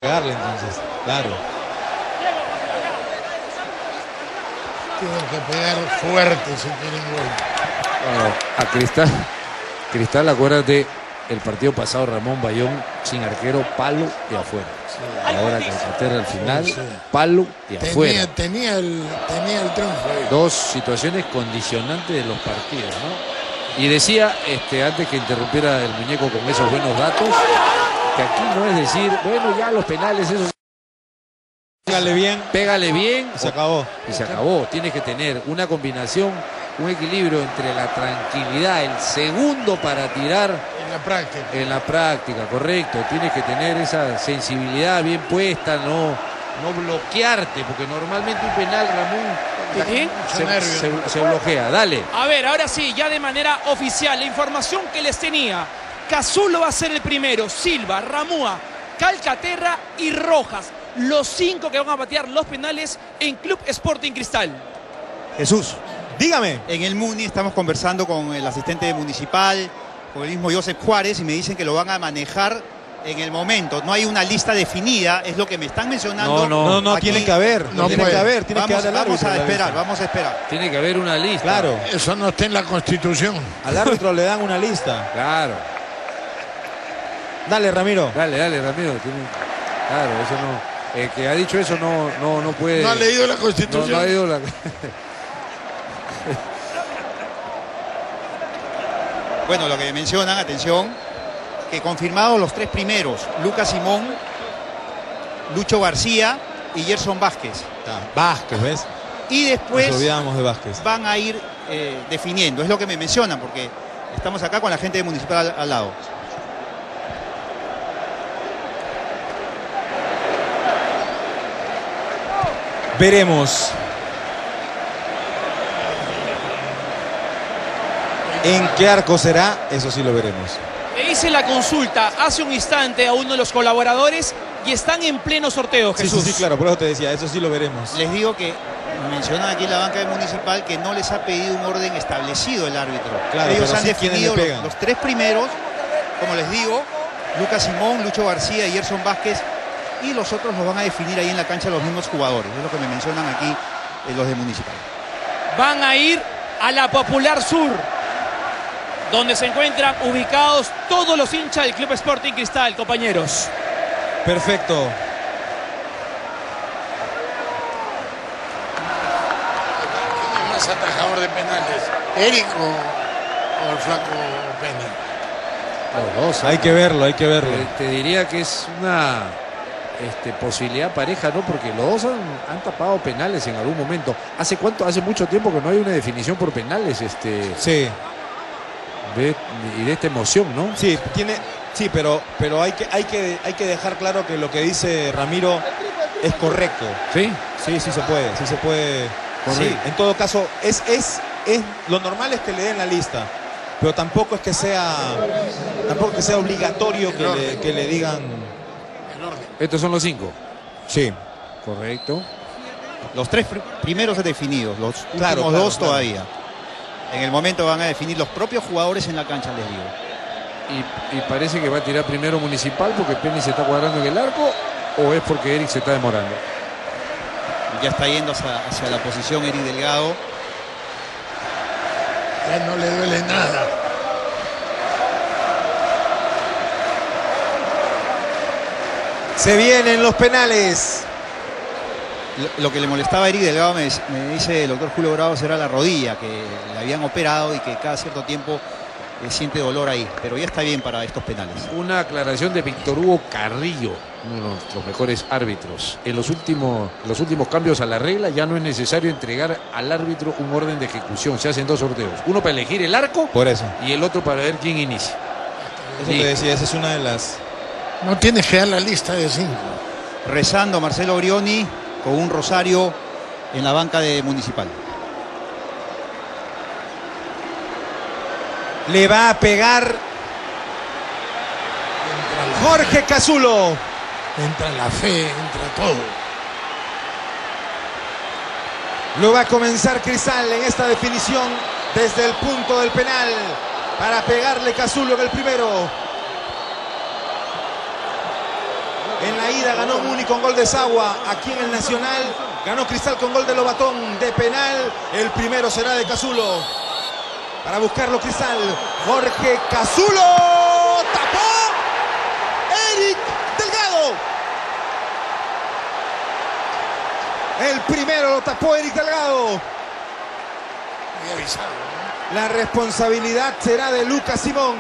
Pegarle entonces, claro. Tienen que pegar fuerte si quieren gol. Bueno, a Cristal, acuérdate, el partido pasado Ramón Bayón sin arquero, palo y afuera. Sí. Ahora Calcaterra al final, sí. Palo y afuera. Tenía el triunfo ahí. Dos situaciones condicionantes de los partidos, ¿no? Y decía, antes que interrumpiera el muñeco con esos buenos datos, que aquí no es decir, bueno, ya los penales, esos... Pégale bien. Y se acabó. Y se acabó. Tienes que tener una combinación, un equilibrio entre la tranquilidad, el segundo para tirar. En la práctica, correcto. Tienes que tener esa sensibilidad bien puesta, no bloquearte, porque normalmente un penal, Ramón, se bloquea. Dale. A ver, ahora sí, ya de manera oficial, la información que les tenía. Casulo va a ser el primero, Silva, Ramúa, Calcaterra y Rojas. Los 5 que van a patear los penales en Club Sporting Cristal. Jesús, dígame. En el Muni estamos conversando con el asistente municipal, con el mismo Joseph Juárez, y me dicen que lo van a manejar en el momento. No hay una lista definida, es lo que me están mencionando. No, tiene que haber. Vamos a esperar. Tiene que haber una lista. Claro. Eso no está en la Constitución. Al árbitro le dan una lista. Claro. Dale, Ramiro. Dale, Ramiro. Claro, eso no... El que ha dicho eso no puede... No ha leído la Constitución. No ha leído la... Bueno, lo que mencionan, atención, que confirmados los 3 primeros, Lucas Simón, Lucho García y Gerson Vázquez. Vázquez, ¿ves? Y después nos olvidamos de Vázquez. Van a ir definiendo, es lo que me mencionan, porque estamos acá con la gente municipal al lado. Veremos. ¿En qué arco será? Eso sí lo veremos. Le hice la consulta hace un instante a uno de los colaboradores y están en pleno sorteo, Jesús. Sí, claro, por eso te decía, eso sí lo veremos. Les digo que mencionan aquí en la banca municipal que no les ha pedido un orden establecido el árbitro. Claro, ellos han sí definido los 3 primeros, como les digo, Lucas Simón, Lucho García y Gerson Vázquez, y los otros los van a definir ahí en la cancha los mismos jugadores. Es lo que me mencionan aquí los de Municipal. Van a ir a la Popular Sur, donde se encuentran ubicados todos los hinchas del Club Sporting Cristal, compañeros. Perfecto. ¿Quién es más atajador de penales? ¿Eric o el flaco Peña? Los dos. Hay que verlo. Te diría que es una posibilidad pareja, ¿no? Porque los dos han tapado penales en algún momento. ¿Hace cuánto? Hace mucho tiempo que no hay una definición por penales. Sí. Y de esta emoción, ¿no? Sí, pero hay que dejar claro que lo que dice Ramiro es correcto. ¿Sí? Sí se puede. Sí, en todo caso, lo normal es que le den la lista, pero tampoco es que sea obligatorio que le digan. Estos son los 5. Sí. Correcto. Los 3 primeros definidos, los últimos 2 todavía. En el momento van a definir los propios jugadores en la cancha, les digo. Y parece que va a tirar primero Municipal porque Penny se está cuadrando en el arco, o es porque Eric se está demorando. Ya está yendo hacia la posición Eric Delgado. Ya no le duele nada. Se vienen los penales. Lo que le molestaba a Eric Delgado, me dice el doctor Julio Bravo, será la rodilla, que le habían operado y que cada cierto tiempo siente dolor ahí. Pero ya está bien para estos penales. Una aclaración de Víctor Hugo Carrillo, uno de nuestros mejores árbitros. En los últimos cambios a la regla ya no es necesario entregar al árbitro un orden de ejecución. Se hacen 2 sorteos. Uno para elegir el arco. Por eso. Y el otro para ver quién inicia. Eso te decía, esa es una de las... No tienes que dar la lista de 5. Rezando Marcelo Brioni con un rosario en la banca de Municipal. Le va a pegar Jorge Casulo. Entra la fe, entra todo. Lo va a comenzar Cristal en esta definición desde el punto del penal para pegarle Casulo en el primero. En la ida ganó Muni con gol de Sagua. Aquí en el Nacional ganó Cristal con gol de Lobatón de penal. El primero será de Cazulo. Para buscarlo Cristal. Jorge Cazulo. Tapó Eric Delgado. El primero lo tapó Eric Delgado. Muy avisado, ¿no? La responsabilidad será de Lucas Simón.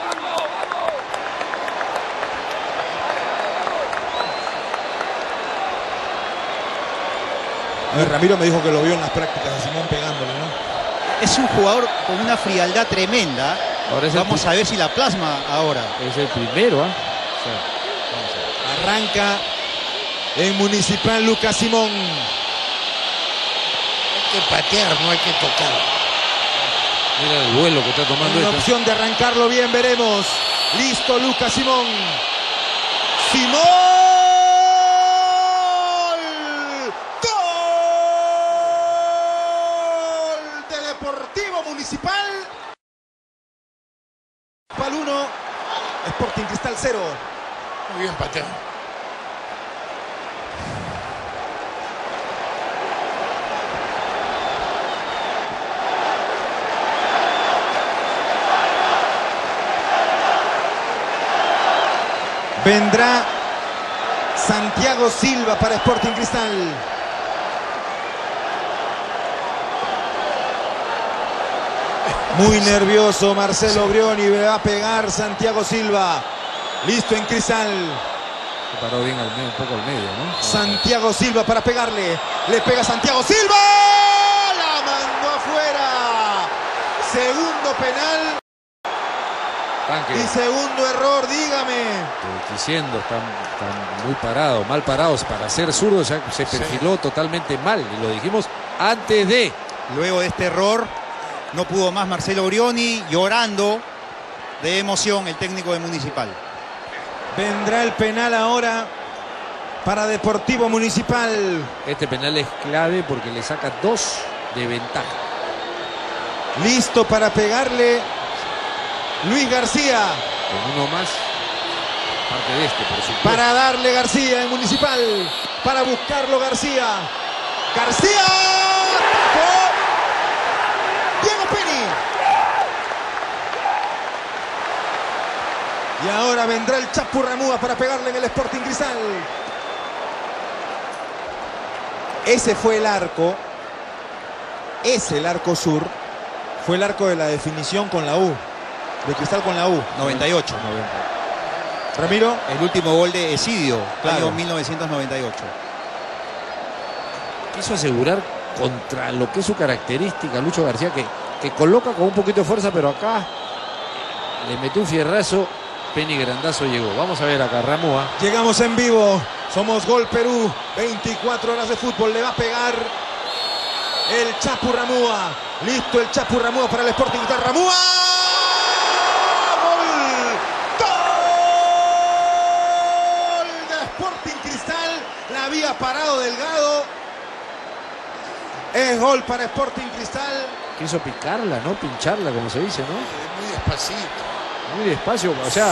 A ver, Ramiro me dijo que lo vio en las prácticas a Simón pegándole, ¿no? Es un jugador con una frialdad tremenda. Vamos a ver si la plasma ahora. Es el primero, ¿ah? Arranca en Municipal Lucas Simón. Hay que patear, no hay que tocar. Mira el vuelo que está tomando. Una opción de arrancarlo bien, veremos. Listo Lucas Simón. Simón. Gol de Deportivo Municipal. Pal 1. Sporting Cristal 0. Muy bien pateado. Vendrá Santiago Silva para Sporting Cristal. Muy nervioso Marcelo Brioni. Va a pegar Santiago Silva. Listo en Cristal. Se paró bien un poco al medio, ¿no? Santiago Silva para pegarle. Le pega Santiago Silva. La mandó afuera. Segundo penal. Tanque. Y segundo error, dígame. Estoy diciendo, están muy parados, mal parados. Para ser zurdo se perfiló totalmente mal. Y lo dijimos antes de. Luego de este error, no pudo más Marcelo Brioni, llorando de emoción el técnico de Municipal. Vendrá el penal ahora para Deportivo Municipal. Este penal es clave porque le saca 2 de ventaja. Listo para pegarle Luis García. Con uno más, parte de este, por supuesto. Para darle García en Municipal. Para buscarlo García. García. Tapó Diego Penny. Y ahora vendrá el Chapu Ramúa para pegarle en el Sporting Cristal. Ese fue el arco. El arco sur. Fue el arco de la definición con la U. De Cristal con la U. 98. Ramiro. El último gol de Esidio, Claro. año 1998. Quiso asegurar contra lo que es su característica Lucho García, que coloca con un poquito de fuerza, pero acá le metió un fierrazo. Penny Grandazo llegó. Vamos a ver acá, Ramúa. Llegamos en vivo. Somos Gol Perú. 24 horas de fútbol. Le va a pegar el Chapu Ramúa. Listo el Chapu Ramúa para el Sporting Cristal. Ramúa. Gol del Sporting Cristal. La había parado Delgado. Es gol para Sporting Cristal. Quiso picarla, ¿no? Pincharla, como se dice, ¿no? Muy despacito. Muy despacio, o sea.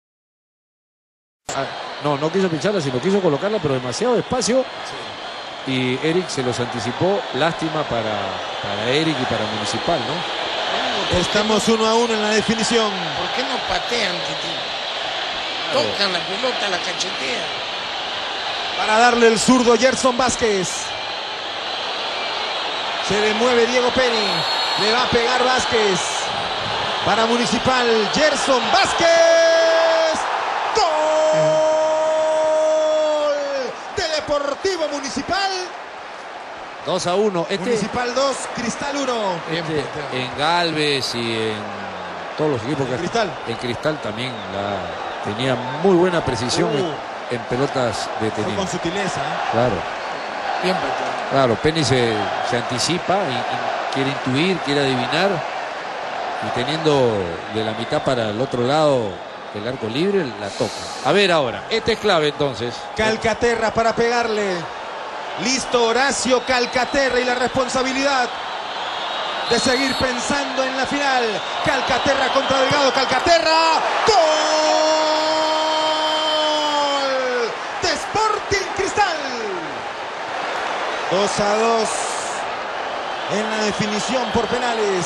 No quiso pincharla, sino quiso colocarla, pero demasiado despacio. Sí. Y Eric se los anticipó. Lástima para Eric y para Municipal, ¿no? Estamos 1-1 en la definición. ¿Por qué no patean, Titi? Tocan la pelota, la cachetean. Para darle el zurdo Gerson Vázquez. Se le mueve Diego Penny. Le va a pegar Vázquez. Para Municipal, Gerson Vázquez. ¡Gol! De Deportivo Municipal. 2-1. Municipal 2, Cristal 1. En Galvez y en todos los equipos que Cristal. En Cristal también tenía muy buena precisión en pelotas detenidas. Con sutileza. Claro. Bien pateado. Claro, Penny se anticipa y quiere intuir, quiere adivinar. Y teniendo de la mitad para el otro lado el arco libre, la toca. A ver ahora, este es clave entonces. Calcaterra para pegarle. Listo Horacio Calcaterra y la responsabilidad de seguir pensando en la final. Calcaterra contra Delgado. Calcaterra. ¡Gol! De 2-2 en la definición por penales.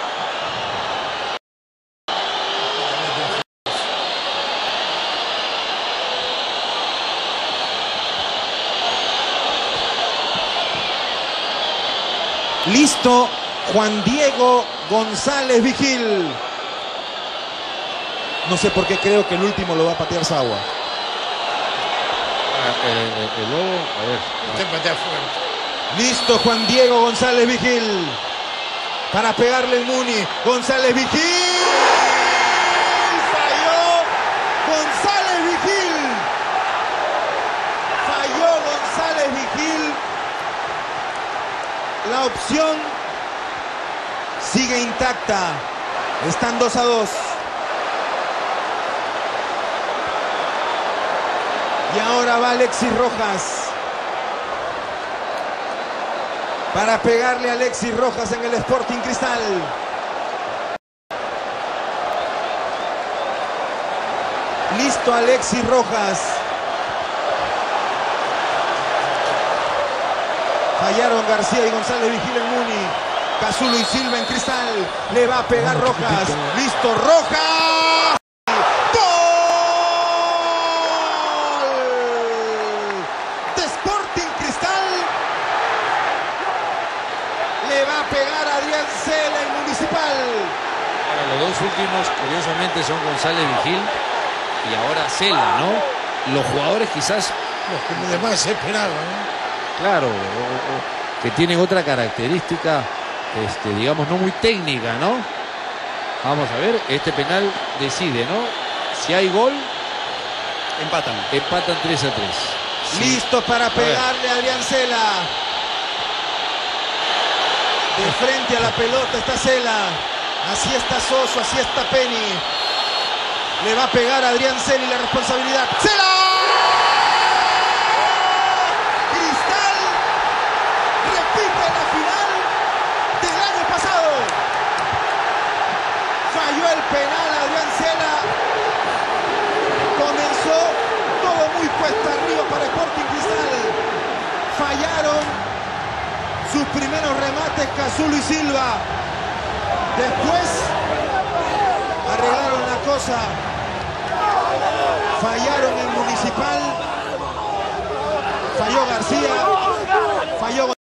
Listo, Juan Diego González Vigil. No sé por qué creo que el último lo va a patear Sagua. El Lobo, a ver. Usted patea fuerte. Listo, Juan Diego González Vigil. Para pegarle el Muni. González Vigil. Falló González Vigil. Falló González Vigil. La opción sigue intacta. Están 2-2. Y ahora va Alexis Rojas. Para pegarle a Alexis Rojas en el Sporting Cristal. Listo Alexis Rojas. Fallaron García y González Vigil en Muni. Casulo y Silva en Cristal. Le va a pegar Rojas. Listo Rojas. ¡Gol! De Sporting Cristal. Le va a pegar a Adrián Cela en Municipal. Ahora, los dos últimos, curiosamente, son González Vigil y ahora Cela, ¿no? Los jugadores quizás... Los que demás se esperaban, ¿no? Claro, que tienen otra característica, digamos, no muy técnica, ¿no? Vamos a ver, este penal decide, ¿no? Si hay gol, Empatan 3-3. Sí. Listo para pegarle a Adrián Cela. De frente a la pelota está Cela. Así está Soso, así está Penny. Le va a pegar a Adrián Cela y la responsabilidad. ¡Cela! Cristal repite la final del año pasado. Falló el penal Adrián Cela. Comenzó todo muy cuesta arriba para Sporting Cristal. Fallaron sus primeros remates Casulo y Silva. Después arreglaron la cosa. Fallaron en Municipal. Falló García. Falló